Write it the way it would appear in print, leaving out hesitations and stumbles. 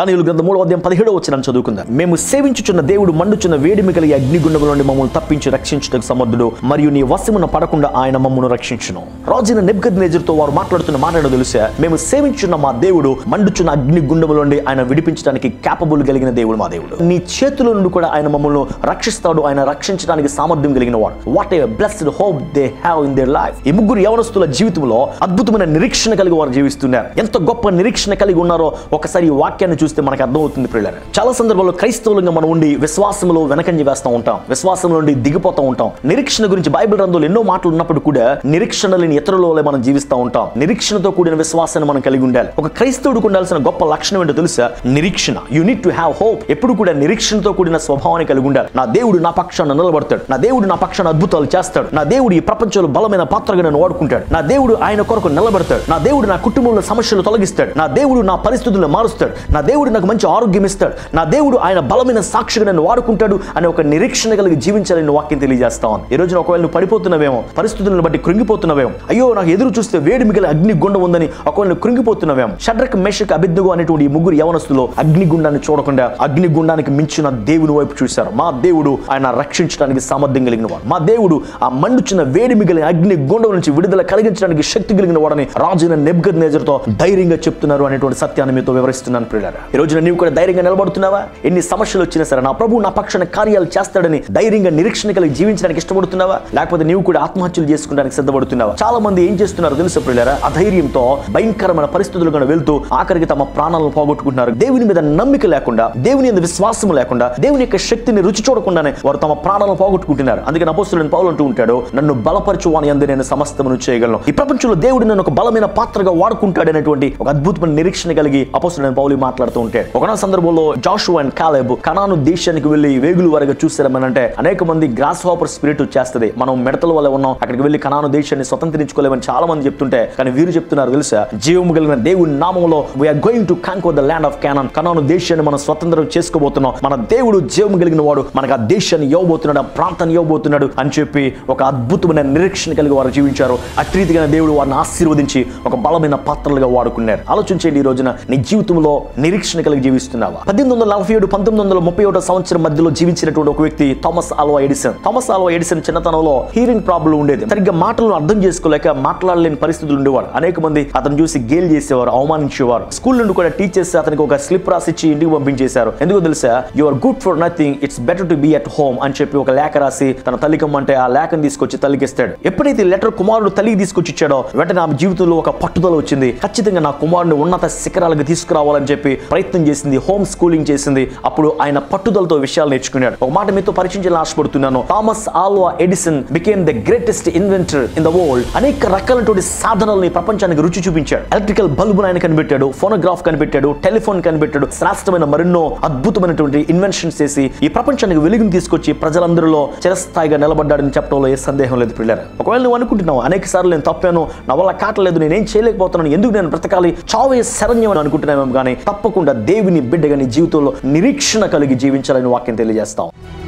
దానియేలు గ్రంథం 3వ అధ్యాయం 17వ వచనం చదువుకుందాం. మేము సేవించుచున్న దేవుడు మండుచున్న వేడిమి కలిగి అగ్నిగుండముల నుండి మమ్మల్ని తప్పించి రక్షించుటకు సమర్థుడు, మరియు నీ వశమున పడకుండా ఆయన మమ్మల్ని రక్షించును. రాజైన నెబుకద్నెజరుతో వారు మాట్లాడుతున్న మాట తెలుసా? మేము సేవించున్న మా దేవుడు మండుచున్న అగ్నిగుండముల నుండి ఆయన విడిపించడానికి క్యాపబుల్ కలిగిన దేవుడు మా దేవుడు. నీ చేతుల నుండి కూడా ఆయన మమ్మల్ని రక్షిస్తాడు. ఆయన రక్షించడానికి సామర్థ్యం కలిగిన వాడు. What a blessed hope they have in their life. ఈ ముగ్గురు యవనస్తుల జీవితంలో అద్భుతమైన నిరీక్షణ కలిగి వారు జీవిస్తున్నారు. ఎంత గొప్ప నిరీక్షణ కలిగి ఉన్నారో ఒకసారి ఈ వాక్యాన్ని చూస్తే మనకు అర్థమవుతుంది ప్రియులారా. చాలా సందర్భాల్లో క్రైస్తవులుగా మనం ఉండి విశ్వాసంలో వెనకంజ వేస్తూ ఉంటాం, విశ్వాసంలో నుండి దిగిపోతూ ఉంటాం. నిరీక్షణ గురించి బైబిల్ గ్రంథంలో ఎన్నో మాటలు ఉన్నప్పుడు కూడా నిరీక్షణ లేని ఇతరుల వలె మనం జీవిస్తూ ఉంటాం. నిరీక్షణతో కూడిన విశ్వాసాన్ని మనం కలిగి ఉండాలి. ఒక క్రైస్తవుడికి ఉండాల్సిన గొప్ప లక్షణం ఏంటో తెలుసా? నిరీక్షణ. You need to have hope. ఎప్పుడు కూడా నిరీక్షణతో కూడిన స్వభావాన్ని కలిగి ఉండాలి. నా దేవుడు నా పక్షాన నిలబడతాడు, నా దేవుడు నా పక్షాన అద్భుతాలు చేస్తాడు, నా దేవుడు ఈ ప్రపంచంలో బలమైన పాత్రగా నన్ను వాడుకుంటాడు, నా దేవుడు ఆయన కొరకు నిలబడతాడు, నా దేవుడు నా కుటుంబంలో సమస్యలు తొలగిస్తాడు, నా దేవుడు నా పరిస్థితులను మారుస్తాడు, నా దేవుడు నాకు మంచి ఆరోగ్యం ఇస్తాడు, నా దేవుడు ఆయన బలమైన సాక్షిగా నన్ను వాడుకుంటాడు అనే ఒక నిరీక్షణ కలిగి జీవించాలని వాక్యం తెలియజేస్తా ఉంది. ఈ రోజున ఒకవేళ నువ్వు పడిపోతున్నావేమో, పరిస్థితులను బట్టి కృంగిపోతున్నావేమో, అయ్యో నాకు ఎదురు చూస్తే వేడి మిగిలిన అగ్నిగుండం ఉందని ఒకవేళ కృంగిపోతున్నావేమో, షడ్రక్ మేషక్ అబేద్నెగో అనేటువంటి ఈ ముగ్గురు యవనస్తులు అగ్నిగుండాన్ని చూడకుండా అగ్నిగుండానికి మించిన దేవుని వైపు చూశారు. మా దేవుడు ఆయన రక్షించడానికి సామర్థ్యం కలిగిన వాడు, మా దేవుడు ఆ మండుచున్న వేడి మిగిలిన అగ్నిగుండం నుంచి విడుదల కలిగించడానికి శక్తి కలిగిన వాడని రాజైన నెబుకద్నెజరుతో ధైర్యంగా చెప్తున్నారు అనేటువంటి సత్యాన్ని మీతో వివరిస్తున్నాను ప్రియులారా. ఈ రోజున నీవు కూడా ధైర్యంగా నిలబడుతున్నావా? ఎన్ని సమస్యలు వచ్చినా సరే నా ప్రభు నా పక్షాన కార్యాలు చేస్తాడని ధైర్యంగా నిరీక్షణ కలిగి జీవించడానికి ఇష్టపడుతున్నావా? లేకపోతే నీవు కూడా ఆత్మహత్యలు చేసుకోవడానికి సిద్ధపడుతున్నావా? చాలా మంది ఏం చేస్తున్నారు తెలుసు ప్రియులారా? అధైర్యంతో భయంకరమైన పరిస్థితులు వెళ్తూ ఆఖరికి తమ ప్రాణాలను పోగొట్టుకుంటున్నారు. దేవుని మీద నమ్మిక లేకుండా, దేవుని మీద విశ్వాసం లేకుండా, దేవుని యొక్క శక్తిని రుచి చూడకుండానే వారు తమ ప్రాణాలను పోగొట్టుకుంటున్నారు. అందుకే అపోస్తలుడైన పౌలు అంటూ ఉంటాడు, నన్ను బలపరచు వాని యందు నేను సమస్తమును చేయగలను. ఈ ప్రపంచంలో దేవుడు నన్ను ఒక బలమైన పాత్రగా వాడుకుంటాడు అనేటువంటి ఒక అద్భుతమైన నిరీక్షణ కలిగి అపోస్తలుడైన పౌలు మాట్లాడుతూ ఉంటాడు. ఒకనొక సందర్భంలో జాషువా అండ్ కాలేబ్ కనాను దేశానికి వెళ్లి వేగులు వరగా చూసారమనంటే అనేక మంది గ్రాస్ హాపర్ స్పిరిట్ వచ్చేస్తుంది, మనం మిడతల వల్ల ఉన్నాం, అక్కడికి వెళ్లి కనాను దేశాన్ని స్వతంత్రించుకోలేమని చాలా మంది చెప్తుంటే, కానీ వీరు చెప్తున్నారు తెలుసా? జీవము కలిగిన దేవుని నామములో we are going to conquer the land of Canaan. కనాను దేశాన్ని మనం స్వతంత్రం చేసుకోబోతున్నాం. మన దేవుడు జీవము కలిగిన వాడు, మనకు ఆ దేశాన్ని ఇవ్వబోతున్నాడు, ఆ ప్రాంతాన్ని ఇవ్వబోతున్నాడు అని చెప్పి ఒక అద్భుతమైన నిరీక్షణ కలిగి వారు జీవించారు. అట్రీతిగా దేవుడు వారిని ఆశీర్వదించి ఒక బలమైన పాత్రలుగా వాడుకున్నారు. ఆలోచించండి, ఈ రోజున నీ జీవితంలో నిరీక్షణ కలిగి జీవిస్తున్నావా? 1847 1931 సంవత్సరం మధ్యలో జీవించినటువంటి ఒక వ్యక్తి Thomas Alva Edison. Thomas Alva Edison చిన్నతనంలో హీరింగ్ ప్రాబ్లం ఉండేది. సరిగ్గా మాటలను అర్థం చేసుకోలేక మాట్లాడలేని పరిస్థితులు ఉండేవారు. అనేక మంది అతను చూసి గేల్ చేసేవారు, అవమానించేవారు. స్కూల్ నుండి కూడా టీచర్స్ అతనికి ఒక స్లిప్ రాసిచ్చి ఇంటికి పంపించేశారు. ఎందుకో తెలుసా? You are good for nothing, it's better to be at home అని చెప్పి ఒక లేఖ రాసి తన తల్లికమ్మంటే ఆ లేఖను తీసుకొచ్చి తల్లికి ఇస్తాడు. ఎప్పుడైతే లెటర్ కుమారుడు తల్లికి తీసుకొచ్చి ఇచ్చాడో వెంటనే ఆమె జీవితంలో ఒక పట్టుదల వచ్చింది. ఖచ్చితంగా నా కుమారుని ఉన్నత శిఖరాలకు తీసుకురావాలని చెప్పి ప్రయత్నం చేసింది, హోమ్ స్కూలింగ్ చేసింది. అప్పుడు ఆయన పట్టుదలతో విషయాలు నేర్చుకున్నాడు. ఒక మాట మీతో పరిచయించాలని ఆశపడుతున్నాను. Thomas Alva Edison became the greatest inventor in the world. అనేక రకాలైనటువంటి సాధనాలని ప్రపంచానికి రుచి చూపించాడు. ఎలక్ట్రికల్ బల్బును ఆయన కనిపెట్టాడు, ఫోనోగ్రాఫ్ కనిపెట్టాడు, టెలిఫోన్ కనిపెట్టాడు. శ్రేష్టమైన మరెన్నో అద్భుతమైనటువంటి ఇన్వెన్షన్స్ చేసి ఈ ప్రపంచానికి వెలుగును తీసుకొచ్చి ప్రజలందరిలో చిరస్థాయిగా నిలబడ్డాడని చెప్పడంలో ఏ సందేహం లేదు ప్రియులారా. ఒకవేళ నువ్వు అనుకుంటున్నావు అనేక సార్లు నేను తప్పాను, నా వల్ల కాటలేదు, నేనేం చేయలేకపోతున్నాను, ఎందుకు నేను బ్రతకాలి, చావే శరణ్యం అని అనుకుంటున్నామేమో కానీ తప్పకుండా దేవుని బిడ్డగా నీ జీవితంలో నిరీక్షణ కలిగి జీవించాలని వాక్యం తెలియజేస్తాం.